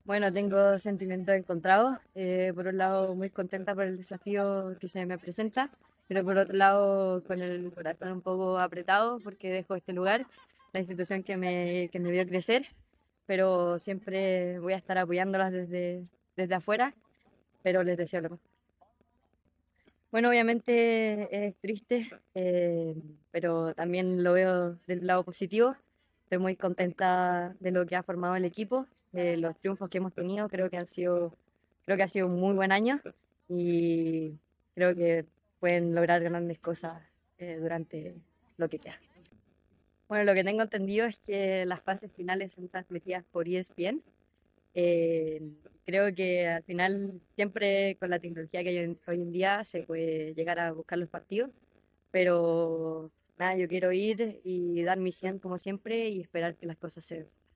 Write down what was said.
Bueno, tengo sentimientos encontrados. Por un lado, muy contenta por el desafío que se me presenta, pero por otro lado, con el corazón un poco apretado porque dejo este lugar, la institución que me vio crecer, pero siempre voy a estar apoyándolas desde afuera, pero les deseo lo mejor. Bueno, obviamente es triste, pero también lo veo del lado positivo. Estoy muy contenta de lo que ha formado el equipo, de los triunfos que hemos tenido. Creo que ha sido un muy buen año y creo que pueden lograr grandes cosas durante lo que queda. Bueno, lo que tengo entendido es que las fases finales son transmitidas por ESPN. Creo que al final, siempre con la tecnología que hay hoy en día, se puede llegar a buscar los partidos, pero nada, yo quiero ir y dar mi 100 como siempre y esperar que las cosas se den.